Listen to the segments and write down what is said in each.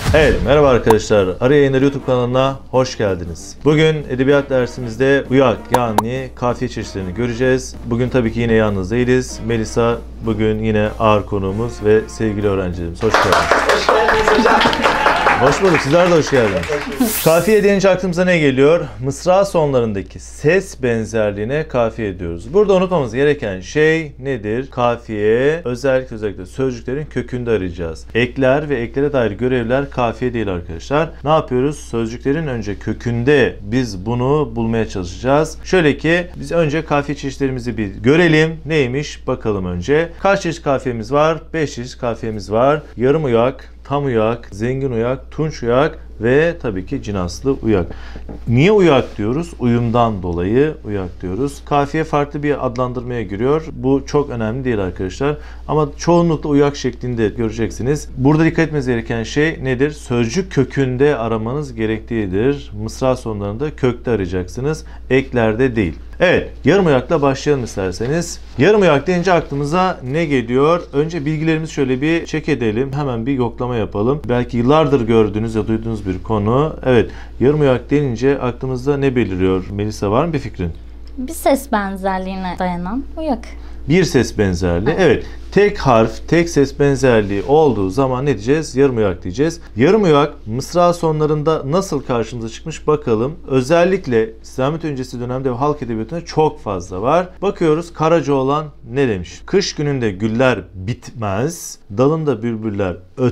Evet, merhaba arkadaşlar. Arı Yayınları YouTube kanalına hoş geldiniz. Bugün edebiyat dersimizde uyak yani kafiye çeşitlerini göreceğiz. Bugün tabii ki yine yalnız değiliz. Melisa bugün yine ağır konuğumuz ve sevgili öğrencilerimiz. Hoş geldiniz. Hoş geldiniz hocam. Hoş bulduk. Sizler de hoş geldiniz. Kafiye deyince aklımıza ne geliyor? Mısra sonlarındaki ses benzerliğine kafiye diyoruz. Burada unutmamız gereken şey nedir? Kafiye özellikle sözcüklerin kökünde arayacağız. Ekler ve eklere dair görevler kafiye değil arkadaşlar. Ne yapıyoruz? Sözcüklerin önce kökünde biz bunu bulmaya çalışacağız. Şöyle ki biz önce kafiye çeşitlerimizi bir görelim. Neymiş? Bakalım önce. Kaç çeşit kafiyemiz var? 5 çeşit kafiyemiz var. Yarım uyak, tam uyak, zengin uyak, tunç uyak ve tabii ki cinaslı uyak. Niye uyak diyoruz? Uyumdan dolayı uyak diyoruz. Kafiye farklı bir adlandırmaya giriyor. Bu çok önemli değil arkadaşlar. Ama çoğunlukla uyak şeklinde göreceksiniz. Burada dikkat etmeniz gereken şey nedir? Sözcük kökünde aramanız gerektiğidir. Mısra sonlarında kökte arayacaksınız. Eklerde değil. Evet, yarım uyakla başlayalım isterseniz. Yarım uyak deyince aklımıza ne geliyor? Önce bilgilerimizi şöyle bir check edelim. Hemen bir yoklama yapalım. Belki yıllardır gördüğünüz ya duyduğunuz bir konu. Evet, yarım uyak denince aklımızda ne beliriyor? Melisa, var mı bir fikrin? Bir ses benzerliğine dayanan uyak. Bir ses benzerliği. Evet. Tek harf, tek ses benzerliği olduğu zaman ne diyeceğiz? Yarım uyak diyeceğiz. Yarım uyak mısra sonlarında nasıl karşımıza çıkmış bakalım. Özellikle İslamiyet öncesi dönemde ve halk edebiyatında çok fazla var. Bakıyoruz Karacaoğlan ne demiş? Kış gününde güller bitmez, dalında bülbüller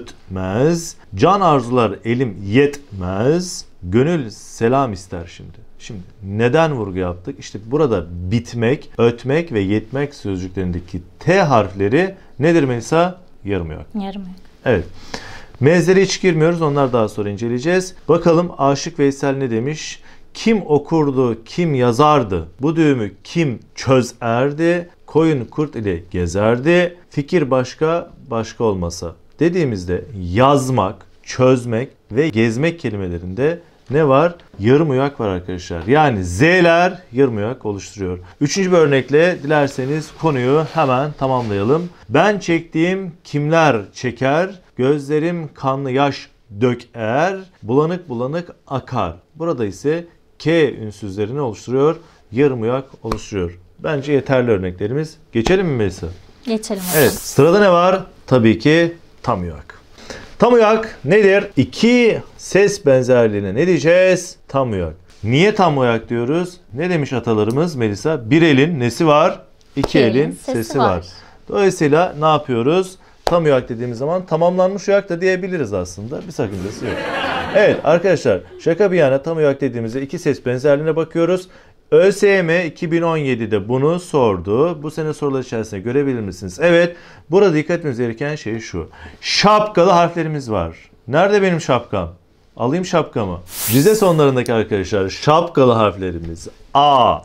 ötmez, can arzular elim yetmez, gönül selam ister şimdi. Şimdi neden vurgu yaptık? İşte burada bitmek, ötmek ve yetmek sözcüklerindeki T harfleri nedir Melisa? Yarım uyak. Yarım uyak. Evet. Mezlere hiç girmiyoruz. Onlar daha sonra inceleyeceğiz. Bakalım Aşık Veysel ne demiş? Kim okurdu, kim yazardı? Bu düğümü kim çözerdi? Koyun kurt ile gezerdi. Fikir başka, başka olmasa. Dediğimizde yazmak, çözmek ve gezmek kelimelerinde ne var? Yarım uyak var arkadaşlar. Yani Z'ler yarım uyak oluşturuyor. Üçüncü bir örnekle dilerseniz konuyu hemen tamamlayalım. Ben çektiğim kimler çeker? Gözlerim kanlı yaş döker. Bulanık bulanık akar. Burada ise K ünsüzlerini oluşturuyor. Yarım uyak oluşturuyor. Bence yeterli örneklerimiz. Geçelim mi Melisa? Geçelim hocam. Evet. Sırada ne var? Tabii ki tam uyak. Tam uyak nedir? İki ses benzerliğine ne diyeceğiz? Tam uyak. Niye tam uyak diyoruz? Ne demiş atalarımız Melisa? Bir elin nesi var? İki elin sesi var. Dolayısıyla ne yapıyoruz? Tam uyak dediğimiz zaman tamamlanmış uyak da diyebiliriz aslında. Bir sakıncası yok. Evet arkadaşlar, şaka bir yana tam uyak dediğimizde iki ses benzerliğine bakıyoruz. ÖSYM 2017'de bunu sordu. Bu sene sorular içerisinde görebilir misiniz? Evet. Burada dikkat etmemiz gereken şey şu. Şapkalı harflerimiz var. Nerede benim şapkam? Alayım şapkamı. Dize sonlarındaki arkadaşlar şapkalı harflerimiz A,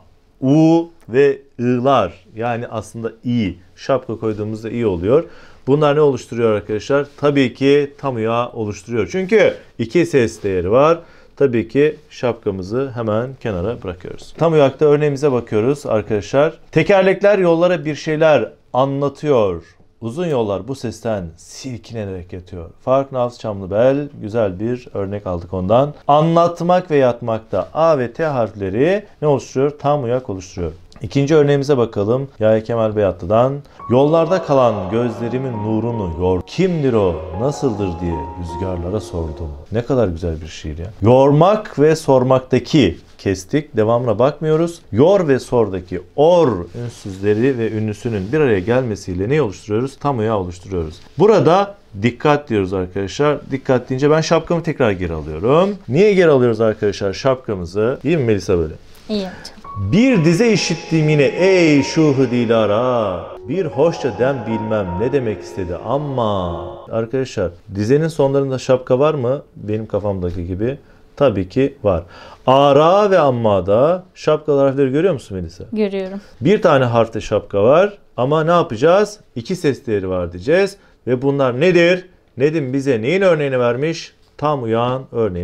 U ve I'lar. Yani aslında İ. Şapka koyduğumuzda İ oluyor. Bunlar ne oluşturuyor arkadaşlar? Tabii ki tam uyağı oluşturuyor. Çünkü iki ses değeri var. Tabii ki şapkamızı hemen kenara bırakıyoruz. Tam uyakta örneğimize bakıyoruz arkadaşlar. Tekerlekler yollara bir şeyler anlatıyor. Uzun yollar bu sesten silkinerek yatıyor. Faruk Nafs Çamlıbel, güzel bir örnek aldık ondan. Anlatmak ve yatmakta A ve T harfleri ne oluşturuyor? Tam uyak oluşturuyor. İkinci örneğimize bakalım. Yahya Kemal Beyatlı'dan. Yollarda kalan gözlerimin nurunu yor. Kimdir o, nasıldır diye rüzgarlara sordum. Ne kadar güzel bir şiir ya. Yormak ve sormaktaki kestik. Devamına bakmıyoruz. Yor ve sordaki or ünsüzleri ve ünlüsünün bir araya gelmesiyle ne oluşturuyoruz? Tam uyağı oluşturuyoruz. Burada dikkat diyoruz arkadaşlar. Dikkat deyince ben şapkamı tekrar geri alıyorum. Niye geri alıyoruz arkadaşlar şapkamızı? İyi mi Melisa böyle? İyi hocam. Bir dize işittim yine ey şuhu dilara. Bir hoşça dem bilmem ne demek istedi ama. Arkadaşlar dizenin sonlarında şapka var mı? Benim kafamdaki gibi. Tabii ki var. Ara ve ammada şapkalı harfleri görüyor musun Melisa? Görüyorum. Bir tane harfte şapka var ama ne yapacağız? İki ses değeri var diyeceğiz. Ve bunlar nedir? Nedim bize neyin örneğini vermiş? Tam uyağın örneğini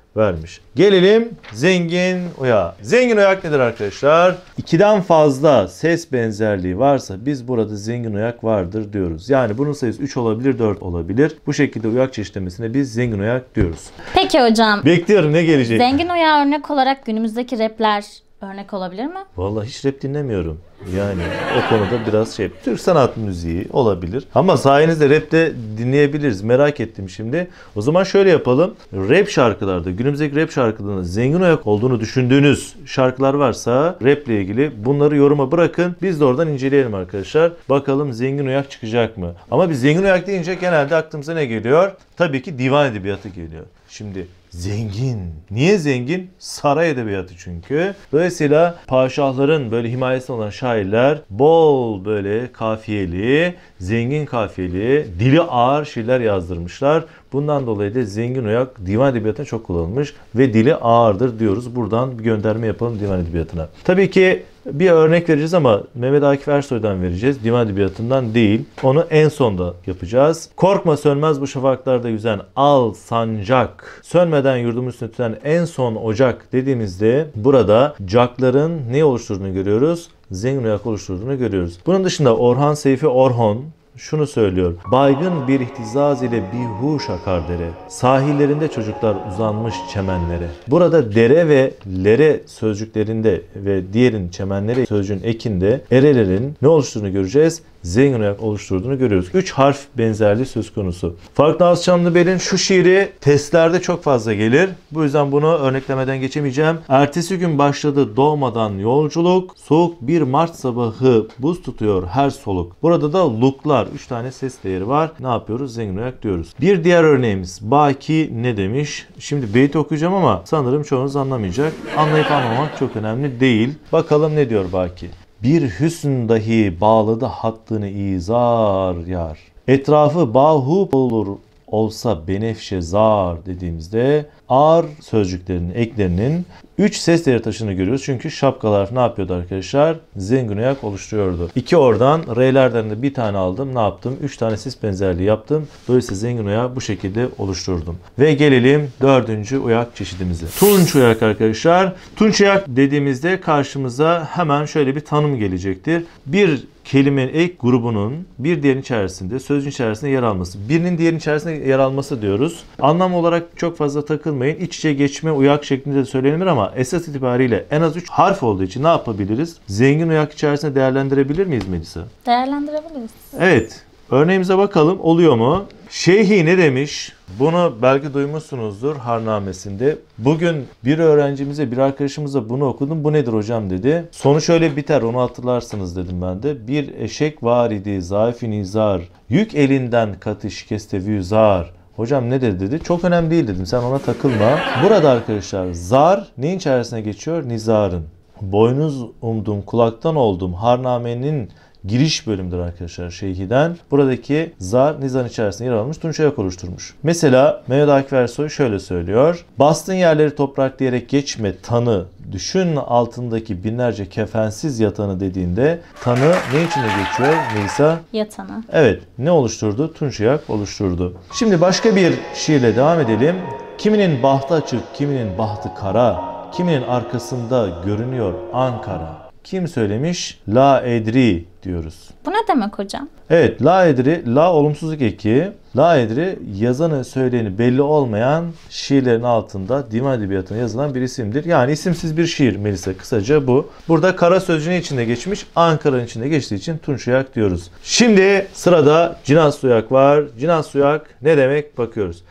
vermiş. Gelelim zengin uyağa. Zengin uyak nedir arkadaşlar? İkiden fazla ses benzerliği varsa biz burada zengin uyak vardır diyoruz. Yani bunun sayısı 3 olabilir, 4 olabilir. Bu şekilde uyak çeşitlemesine biz zengin uyak diyoruz. Peki hocam. Bekliyorum ne gelecek? Zengin uyağı örnek olarak günümüzdeki rapler örnek olabilir mi? Vallahi hiç rap dinlemiyorum. Yani o konuda biraz Türk sanat müziği olabilir. Ama sayenizde rap de dinleyebiliriz. Merak ettim şimdi. O zaman şöyle yapalım. Rap şarkılarda, günümüzdeki rap şarkılarında zengin uyak olduğunu düşündüğünüz şarkılar varsa rap ile ilgili bunları yoruma bırakın. Biz de oradan inceleyelim arkadaşlar. Bakalım zengin uyak çıkacak mı? Ama biz zengin uyak deyince genelde aklımıza ne geliyor? Tabii ki divan edebiyatı geliyor. Şimdi zengin. Niye zengin? Saray edebiyatı çünkü. Dolayısıyla padişahların böyle himayesinde olan şairler bol böyle kafiyeli, zengin kafiyeli, dili ağır şiirler yazdırmışlar. Bundan dolayı da zengin uyak divan edebiyatına çok kullanılmış ve dili ağırdır diyoruz. Buradan bir gönderme yapalım divan edebiyatına. Tabii ki bir örnek vereceğiz ama Mehmet Akif Ersoy'dan vereceğiz. Divan edebiyatından değil. Onu en sonda yapacağız. Korkma sönmez bu şafaklarda yüzen al sancak. Sönmeden yurdumun üstüne tüten en son ocak dediğimizde burada cakların ne oluşturduğunu görüyoruz? Zengin uyak oluşturduğunu görüyoruz. Bunun dışında Orhan Seyfi Orhon şunu söylüyor. Baygın bir ihtizaz ile bihuş akar dere. Sahillerinde çocuklar uzanmış çemenlere. Burada dere ve lere sözcüklerinde ve diğerin çemenlere sözcüğün ekinde erelerin ne oluşturduğunu göreceğiz. Zengin uyak oluşturduğunu görüyoruz. 3 harf benzerliği söz konusu. Faruk Naz Çamlıbel'in şu şiiri testlerde çok fazla gelir. Bu yüzden bunu örneklemeden geçemeyeceğim. Ertesi gün başladı doğmadan yolculuk. Soğuk bir Mart sabahı buz tutuyor her soluk. Burada da luklar. 3 tane ses değeri var. Ne yapıyoruz? Zengin uyak diyoruz. Bir diğer örneğimiz. Baki ne demiş? Şimdi beyti okuyacağım ama sanırım çoğunuz anlamayacak. Anlayıp anlamak çok önemli değil. Bakalım ne diyor Baki? Bir hüsn dahi bağladı hattını izar yar. Etrafı bahu olur olsa benefşe zar dediğimizde ağır sözcüklerinin eklerinin 3 ses değeri taşını görüyoruz. Çünkü şapkalar ne yapıyordu arkadaşlar? Zengin uyak oluşturuyordu. 2 oradan R'lerden de bir tane aldım. Ne yaptım? 3 tane ses benzerliği yaptım. Dolayısıyla zengin uyağı bu şekilde oluşturdum. Ve gelelim 4. uyak çeşidimize. Tunç uyak arkadaşlar. Tunç uyak dediğimizde karşımıza hemen şöyle bir tanım gelecektir. Bir kelimenin ek grubunun bir diğerinin içerisinde, sözcüğün içerisinde yer alması. Birinin diğerinin içerisinde yer alması diyoruz. Anlam olarak çok fazla takılmayın. İç içe geçme uyak şeklinde de söylenir ama esas itibariyle en az 3 harf olduğu için ne yapabiliriz? Zengin uyak içerisinde değerlendirebilir miyiz Melisa? Değerlendirebiliriz. Evet. Örneğimize bakalım. Oluyor mu? Şeyhi ne demiş? Bunu belki duymuşsunuzdur Harnamesinde. Bugün bir öğrencimize, bir arkadaşımıza bunu okudum. Bu nedir hocam dedi. Sonu şöyle biter, onu hatırlarsınız dedim ben de. Bir eşek var idi, zayıf-i nizar. Yük elinden katı şikeste vüzar. Hocam ne dedi? Çok önemli değil dedim. Sen ona takılma. Burada arkadaşlar zar neyin içerisine geçiyor? Nizarın. Boynuz umdum, kulaktan oldum. Harnamenin giriş bölümüdür arkadaşlar Şeyhi'den. Buradaki zar nizarın içerisinde yer almış, tunç uyak oluşturmuş. Mesela Mehmet Akif Ersoy şöyle söylüyor. Bastın yerleri toprak diyerek geçme tanı. Düşün altındaki binlerce kefensiz yatanı dediğinde tanı ne içinde geçiyor Nisa? Yatanı. Evet. Ne oluşturdu? Tunç uyak oluşturdu. Şimdi başka bir şiirle devam edelim. Kiminin bahtı açık, kiminin bahtı kara, kiminin arkasında görünüyor Ankara. Kim söylemiş? La edri diyoruz. Bu ne demek hocam? Evet, la edri, la olumsuzluk eki. La edri yazanı söyleyeni belli olmayan şiirlerin altında divan edebiyatına yazılan bir isimdir. Yani isimsiz bir şiir Melisa, kısaca bu. Burada kara sözcüğünün içinde geçmiş, Ankara'nın içinde geçtiği için tunç uyak diyoruz. Şimdi sırada cinas uyak var. Cinas uyak ne demek? Bakıyoruz.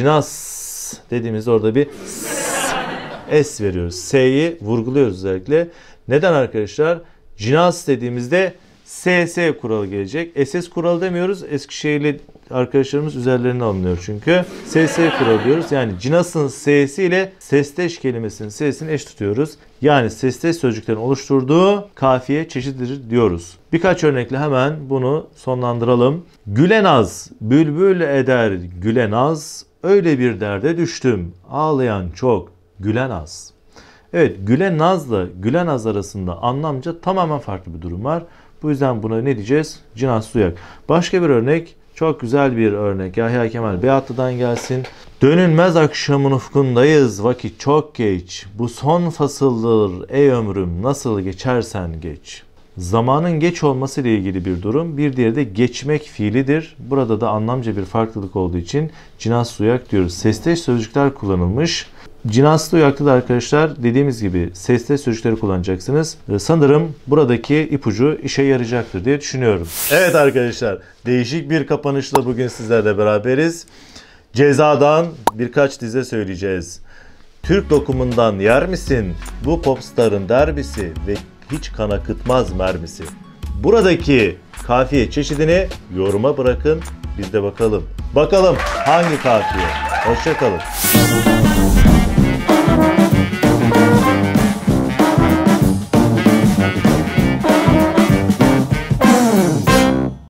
Cinas dediğimizde orada bir S veriyoruz. S'yi vurguluyoruz özellikle. Neden arkadaşlar? Cinas dediğimizde SS kuralı gelecek. SS kuralı demiyoruz. Eskişehirli arkadaşlarımız üzerlerine alınıyor çünkü. SS kuralı diyoruz. Yani cinasın S'si ile sesteş kelimesinin S'sini eş tutuyoruz. Yani sesteş sözcüklerin oluşturduğu kafiye çeşididir diyoruz. Birkaç örnekle hemen bunu sonlandıralım. Gülenaz, bülbül eder gülenaz, öyle bir derde düştüm. Ağlayan çok, gülen az. Evet, gülen nazla gülen az arasında anlamca tamamen farklı bir durum var. Bu yüzden buna ne diyeceğiz? Cinas uyak. Başka bir örnek, çok güzel bir örnek. Yahya Kemal Beyatlı'dan gelsin. Dönülmez akşamın ufkundayız, vakit çok geç. Bu son fasıldır ey ömrüm, nasıl geçersen geç. Zamanın geç olması ile ilgili bir durum. Bir diğeri de geçmek fiilidir. Burada da anlamca bir farklılık olduğu için cinaslı uyak diyoruz. Sesteş sözcükler kullanılmış. Cinaslı uyakta da arkadaşlar dediğimiz gibi sesteş sözcükleri kullanacaksınız. Sanırım buradaki ipucu işe yarayacaktır diye düşünüyorum. Evet arkadaşlar, değişik bir kapanışla bugün sizlerle beraberiz. Cezadan birkaç dize söyleyeceğiz. Türk lokumundan yer misin? Bu popstarın derbisi ve hiç kan akıtmaz mermisi. Buradaki kafiye çeşidini yoruma bırakın. Biz de bakalım. Bakalım hangi kafiye? Hoşça kalın.